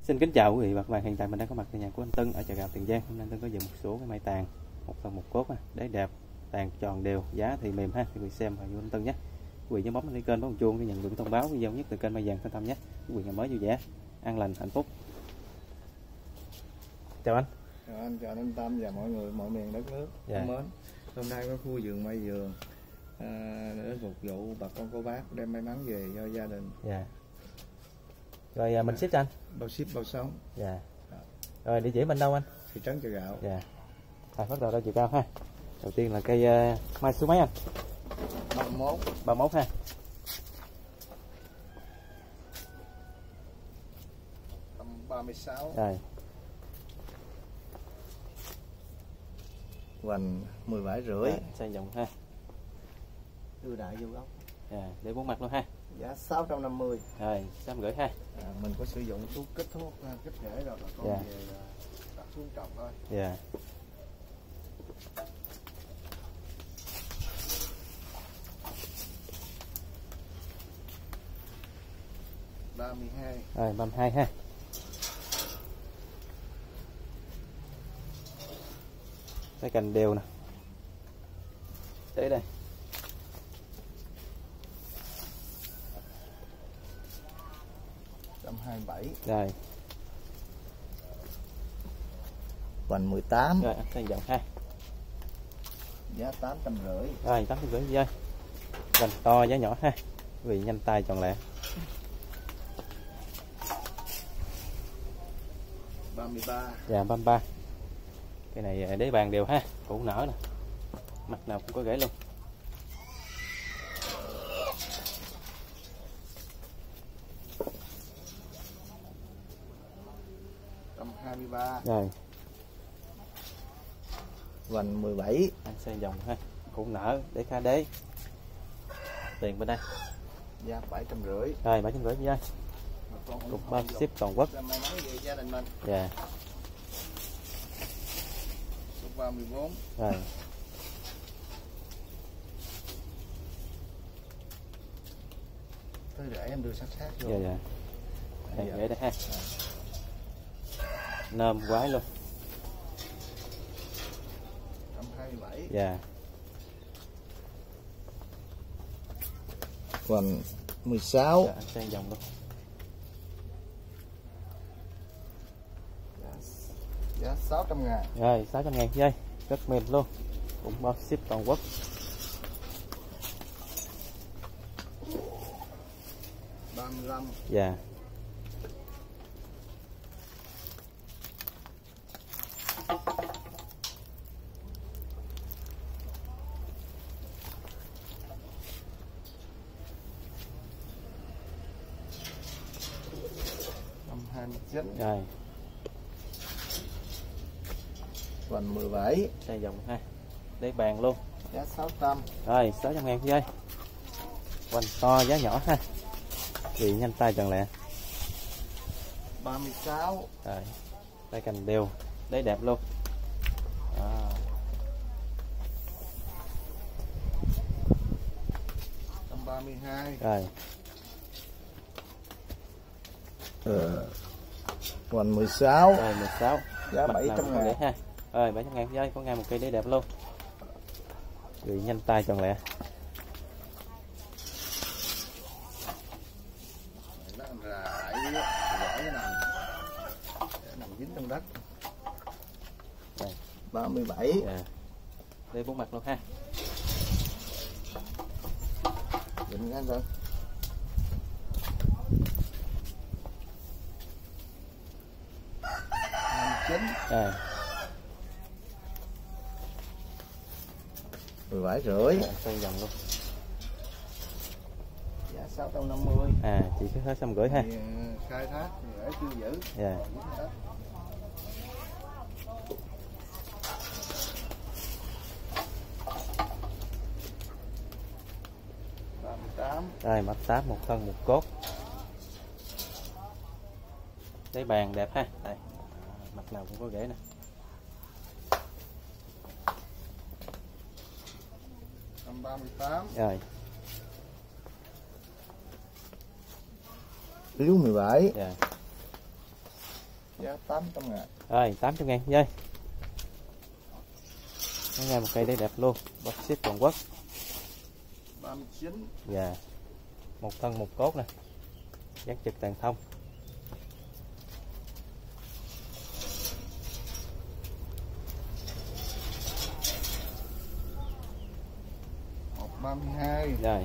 Xin kính chào quý vị và các bạn, hiện tại mình đang có mặt tại nhà của anh Tân ở chợ gạo Tiền Giang. Hôm nay Tân có dựng một số cái mai tàn một phần một cốt đáy đẹp, tàn tròn đều, giá thì mềm ha, thì quý vị xem và vô anh Tân nhé. Quý vị nhớ bấm đăng ký kênh, bấm chuông để nhận được thông báo video nhất từ kênh Mai Vàng Thanh Tâm nhé. Quý vị ngày mới vui vẻ, an lành, hạnh phúc. Chào anh. Chào anh, chào anh Tâm và mọi người mọi miền đất nước Dạ. mến. Hôm nay có khu vườn mai vườn để phục vụ bà con cô bác đem may mắn về cho gia đình. Dạ. Rồi mình ship cho anh. Bao ship bao sống. Dạ. Rồi địa chỉ bên đâu anh? Thị trấn Chợ Gạo. Dạ. Rồi bắt đầu đo chiều cao ha. Đầu tiên là cây mai số mấy anh? 31. 31 ha. Tầm 36. Rồi. Hoành 17,5. Rồi, xây vòng ha. Đưa đại vô góc. Dạ, để bốn mặt luôn ha. Giá 650. Rồi, 650 ha. Mình có sử dụng thuốc kích rễ rồi bà con Dạ. về đặt xuống trồng thôi. Dạ. Rồi 32 ha. Cái cành đều nè. Để đây. Tầm 27. Rồi. Hoành 18. Rồi anh xây vòng ha. Giá 850. Rồi 850 dơi. Cành to giá nhỏ ha. Quý vị nhanh tay chọn lẹ. 33. Dạ 33. Cái này đế bàn đều ha, củ nở nè. Mặt nào cũng có rễ luôn. Tầm 23. Rồi, Hoành 17. anh xây vòng ha, củ nở để kha đế. Tiền bên đây. Giá 750. Rồi 750 dơi. Cục bao ship toàn quốc. Gia đình mình. Dạ. Số 34. Rồi. Tới để em đưa sát vô. Dạ dạ. Đây để đây ha. Nôm quái luôn. 127. Dạ. Còn 16. Dạ, anh xây vòng luôn. Giá 600.000. Rồi 600.000 dây. Rất mềm luôn. Cũng bao ship toàn quốc. 35. Dạ. Tầm 29. Rồi, Còn 17. xây vòng ha. Để bàn luôn. Giá 600. Rồi 600.000 dây. Hoành to giá nhỏ ha. Chị nhanh tay chọn lẹ. 36. Rồi. Tay cành đều, đấy đẹp luôn. Đó. Tầm 32. Rồi. Còn 16. Rồi 16. Giá Mặt nào 700.000. để ha. Rồi 700.000 dây, có ngay một cây đấy đẹp luôn. Chị nhanh tay chọn lẹ. Nó rải gỏi nằm dính trong đất. Rồi. 37. Dạ. Để bốn mặt luôn ha. Định anh rồi. 29. Rồi. 17,5. Dạ, xoay vòng luôn. Giá 650. À, chị cứ hết 650 ha. Thì, khai thác thì để chưa giữ. Dạ. Rồi mặt 8 một thân một cốt. Đấy bàn đẹp ha. Đây. Mặt nào cũng có rễ nè. 38. Rồi. Liếu 17. Dạ. giá 800.000. Rồi 800.000 dây. Nó nghe một cây đế đẹp luôn, bọc ship toàn quốc. 39. Dạ. Một thân một cốt nè. Dán trực tàn thông. 32. Rồi.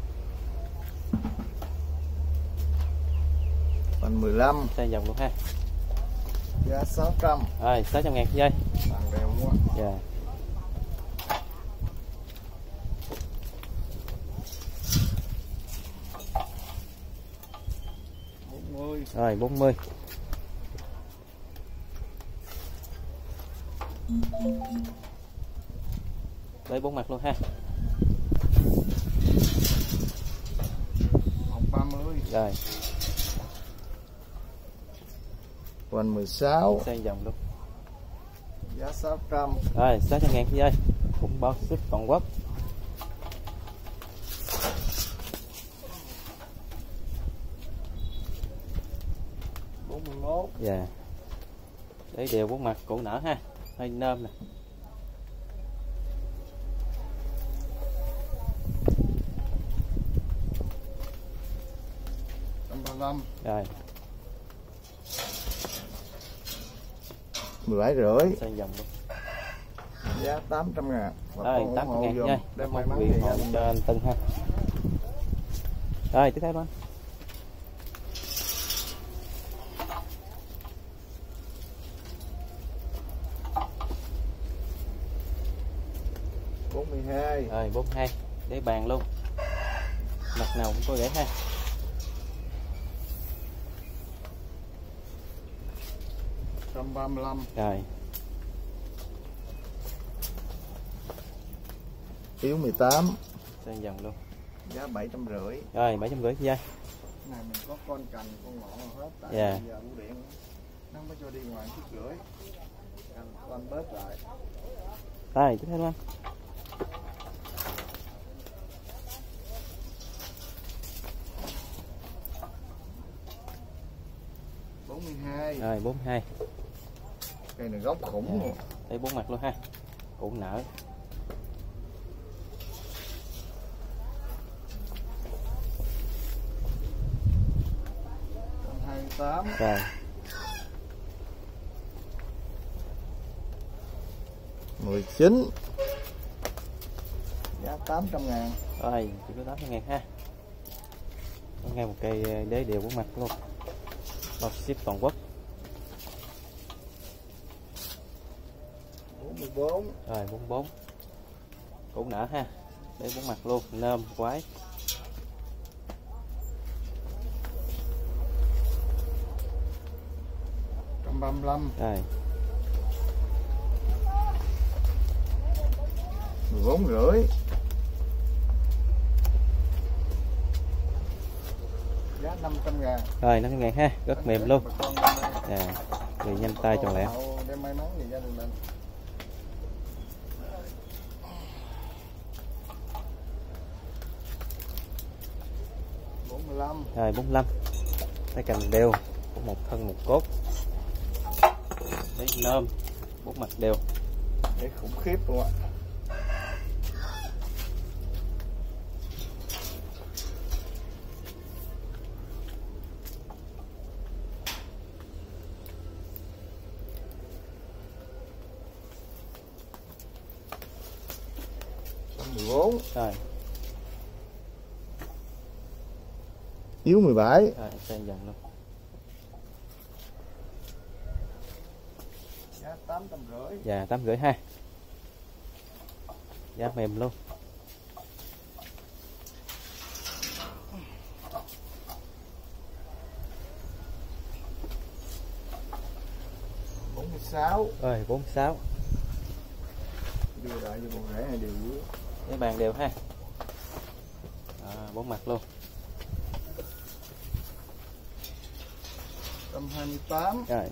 Phần 15. Xe dòng luôn ha. Giá 600. Rồi 600.000 dây. Bằng đều quá. Dạ. Rồi 40. Lấy 4 mặt luôn ha. 30. Rồi. Phần 16. Xe dòng luôn. Giá 600. Rồi 600.000 dây. Cũng bao ship toàn quốc. 41. Dạ. Để đều 4 mặt cổ nở ha. Hơi nôm nè. 135. Rồi. 17,5. Xe dòng luôn. Giá 800.000. Rồi 800.000 nha. Đem Một may mắn vị về hộ gia đình cho anh Tân ha. Rồi tiếp theo anh. 42. Rồi 42. Để bàn luôn. Mặt nào cũng có rễ ha. 135. Rồi. Yếu 18. Xe dòng luôn. Giá 750. Rồi 750 dây. Này mình có con cành con ngọn hết tại Dạ. bây giờ bưu điện nó mới cho đi ngoài 1,5 kg. Con bớt lại. Rồi tiếp theo anh. 42. Rồi 42. Cây này gốc khủng luôn. Đây 4 mặt luôn ha. Cũng nở. 28. Rồi. Mười 19. Giá 800.000. Rồi chỉ có 800.000 ha. Có ngay một cây đế đều 4 mặt luôn. Bao ship toàn quốc. 44. Rồi 44. Cũng nở ha. Đế 4 mặt luôn, nôm quái. 135. Rồi. 14,5. Giá 500.000. Rồi 500.000 ha, rất mềm luôn. Bà con đem đây. À, người nhanh tay tròn lẹ. Đem may mắn về gia đình mình. 45. Rồi 45. Tay cành đều, có một thân một cốt. Đấy nôm, 4 mặt đều. Để khủng khiếp luôn ạ. Rồi. Yếu 17. Rồi xem dần luôn. Giá 850. Dạ 850 ha. Giá mềm luôn. 46. Rồi 46. Đưa lại cho con rể này đều dưới. Cái bàn đều ha. 4 mặt luôn. 128. Rồi.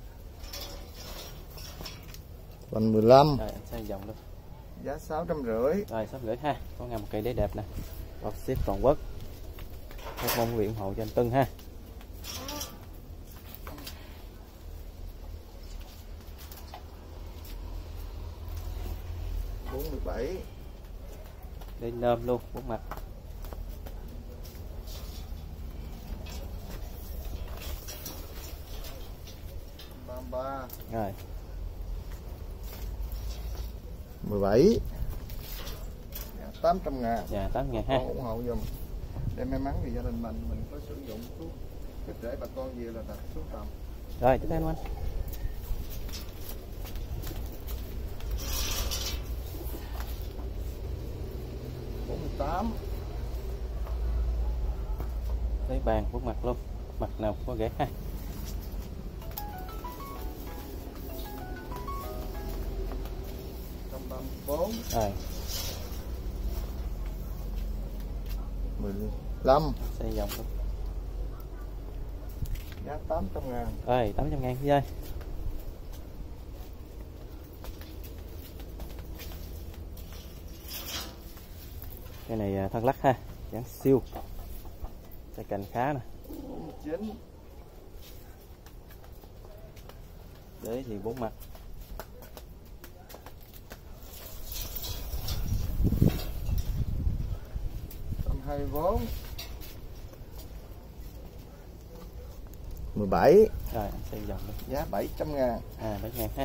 Phần 15. Rồi anh xem dòng luôn. Giá 650. Rồi 650 ha. Có ngay một cây đế đẹp nè. Bọc ship toàn quốc. Rất mong quý vị ủng hộ cho anh Tân ha. 17. Lên nơm luôn, 4 mặt. 33. Rồi. 17. Dạ, 800.000. Dạ 8.000 ha. Con ủng hộ giùm để may mắn vì gia đình mình có sử dụng thuốc kích rễ bà con về là đặt xuống tầm. Rồi tiếp theo anh. 48. Lấy bàn 4 mặt luôn, mặt nào cũng có ghế ha. 134. Rồi. 15. Xây vòng luôn. Giá 800.000. Rồi 800.000 dơi. Cái này thân lắc ha, dáng siêu, cái cành khá nè. 49. Đấy thì 4 mặt. 124. 17. Rồi anh xây vòng luôn. Giá 700.000. 7.000 ha.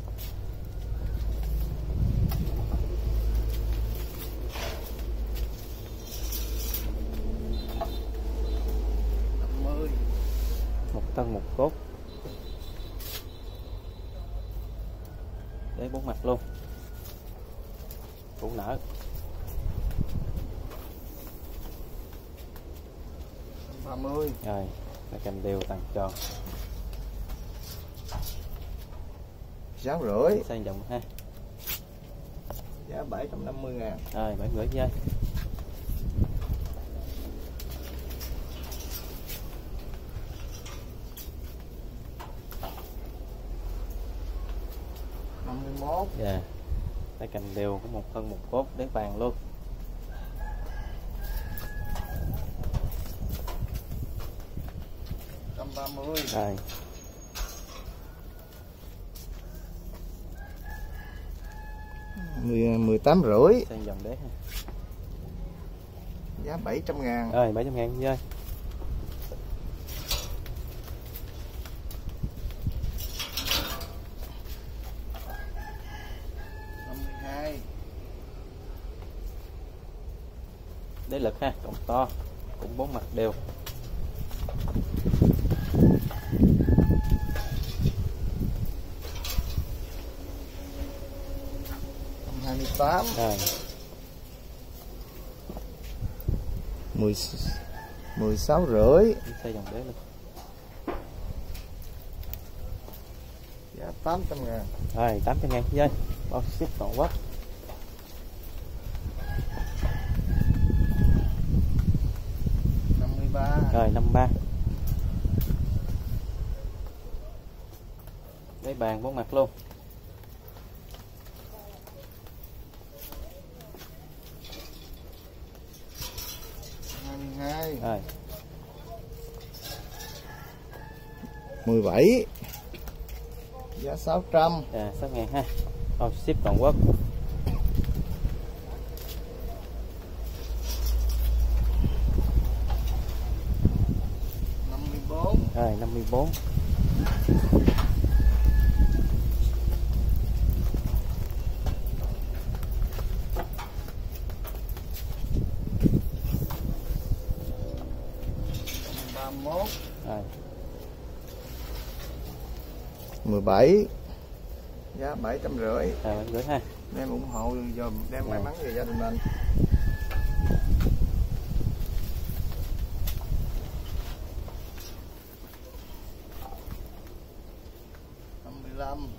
50. 1 thân 1 cốt. Đấy 4 mặt luôn. Củ nở. 30. Rồi, là cành đều tàn tròn. 6,5. Xây vòng ha. Giá 750.000. Rồi 7,5 dơi. 51. Dạ. Đây cành đều có 1 thân 1 cốt để vàng luôn. 130. Rồi. Mười 18,5. Xây vòng đế ha. Giá 700.000. Rồi 700.000 dơi. 52. Đế lực ha, cổng to, cũng 4 mặt đều. 28. Rồi. 16,5. Xây vòng đế luôn. Giá 800.000. Rồi 800.000 dơi. Bao ship toàn quốc. 53. Rồi 53. Lấy bàn 4 mặt luôn. 22. Rồi. 17. Giá 600. 6.000 ha. Bao ship toàn quốc. 54. Rồi 54. 31. Rồi. 17. Giá 750. Rồi gửi ha. Đem ủng hộ dùm, đem may mắn về gia đình mình. 55.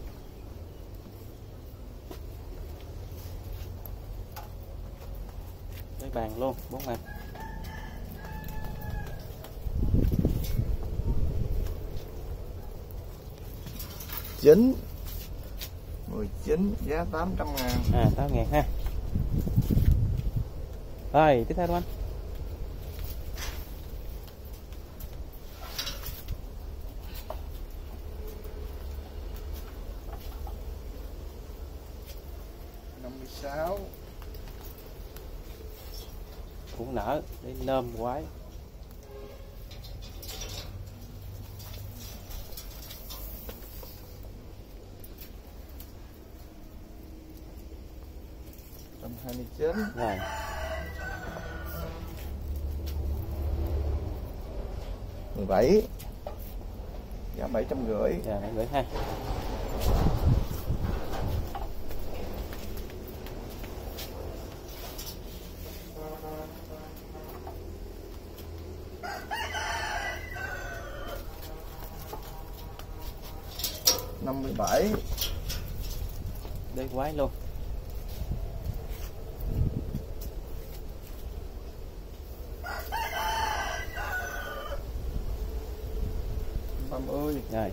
Lấy bàn luôn 4 mặt. 9. 19. Giá 800.000. 8.000 ha. Rồi tiếp theo luôn anh. 56. 16. cũng nở để nôm quái. Tầm 29. Rồi 17. Giá 750. dạ để gửi ha. Năm 57. Đế quái luôn. Rồi. Rồi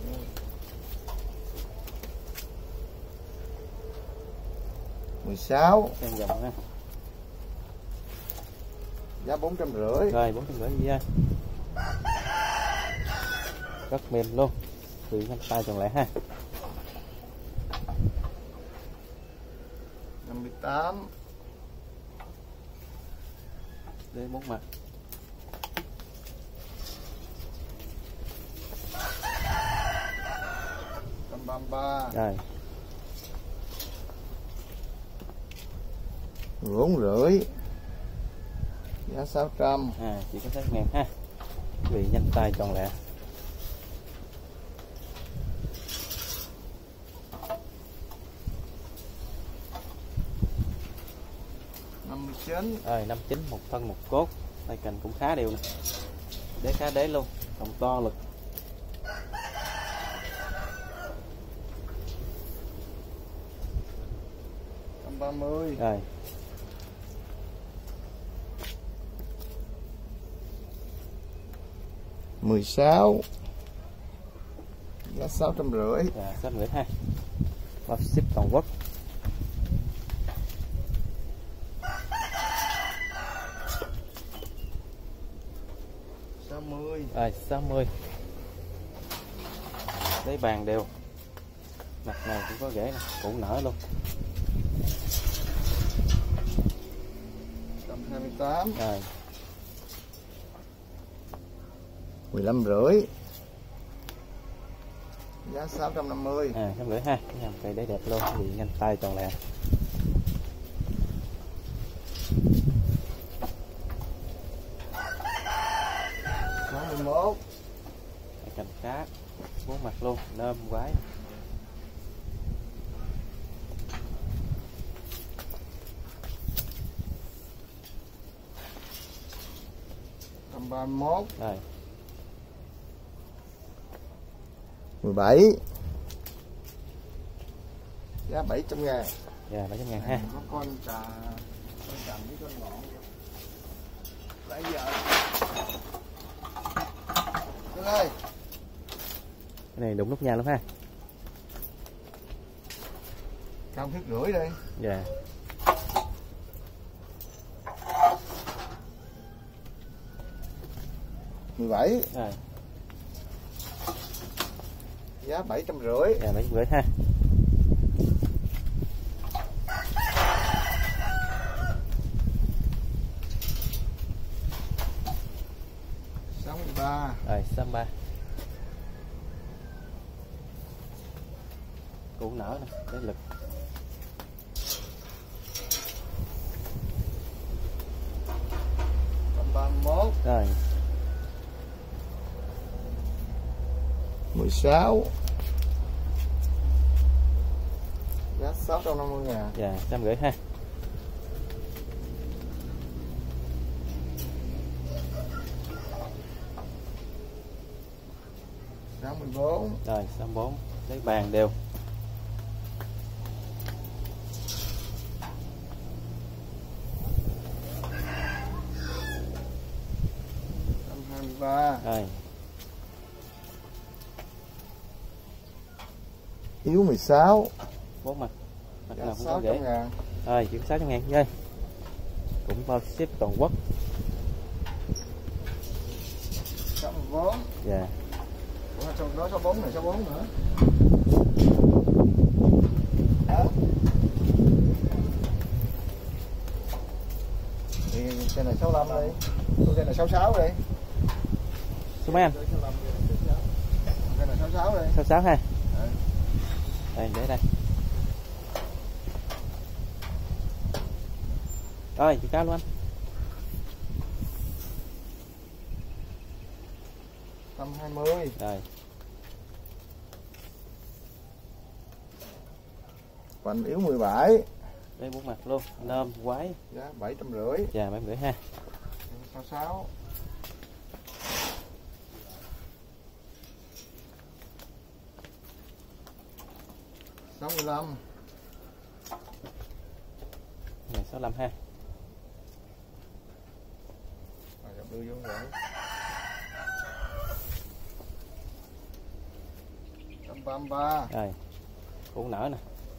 16. xem dòng ha. Giá 450. Rồi 450 đi ha. Rất mềm luôn. Vì nhanh tay còn lại ha. 58. Đế 4 mặt. 33. Rồi 450. Giá 600. chỉ có 6.000 ha. Vì nhanh tay tròn lẹ. 59. Rồi 59 một thân một cốt. Tay cành cũng khá đều nè. Đế khá đế luôn. Cộng to lực. 30. Rồi 16. Giá 650. và 650 ha. Bao ship toàn quốc. 60. Rồi 60. Lấy bàn đều. Mặt này cũng có rễ nè, cũng nở luôn. 128. Rồi 15,5. Giá 650. 650 ha. Cái nhầm cây đế đẹp luôn, vì nhanh tay tròn lẹ. 61. Cái cành cá 4 mặt luôn, nôm quái. 31. Rồi 17. Giá 700.000. dạ 700.000 ha. Có con trà với con ngọn. Lấy giờ. Cưng ơi. Cái này đúng nút nha lắm ha. Cao thiết rưỡi đi. Dạ 17. rồi Giá 750. dạ 750 ha. 63. Rồi 63. Củ nở nè, để lực. 31. Rồi 16. Giá 650.000. dạ 150 ha. 64. Rồi 64. Lấy bàn đều. 123. Rồi Yếu 16. 4 mặt. Mặt Giá nào cũng có rễ. 600.000. Rồi chỉ có 600.000 thôi. Cũng bao ship toàn quốc. 64. Dạ Ủa, trong đó 64 này 64 nữa. Đó. Cây này 65 đi. Cây này 66 đi. Số mấy anh? Cây này 66 đi. 66 ha. Ừ. Đây để đây. Rồi chị cao luôn anh. 120. Rồi. Vành yếu 17. Đây bốn mặt luôn, nôm quái. Giá 750. Dạ 750 ha. 66. 65. Này 65 ha. Rồi đưa vô rồi. 133. Rồi. Cũng nở nè.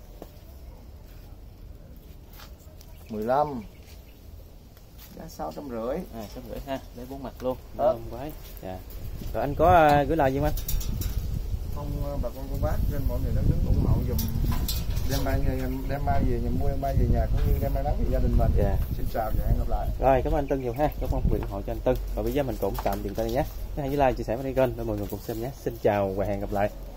15. Giá 650. 650 ha, lấy bốn mặt luôn, Đó. nôm quái. Dạ. Rồi anh có gửi lời gì không anh? Không, bà con cô bác trên mọi người đã đứng ủng hộ dùm, đem mai về nhà, mua đem mai về nhà cũng như đem mai bán về gia đình mình. Dạ. Xin chào và hẹn gặp lại. Rồi cảm ơn anh Tân nhiều ha, cảm ơn quý vị ủng hộ cho anh Tân. Rồi bây giờ mình cũng tạm dừng tại đây nhé. Hãy like, chia sẻ và đi kênh để mọi người cùng xem nhé. Xin chào và hẹn gặp lại.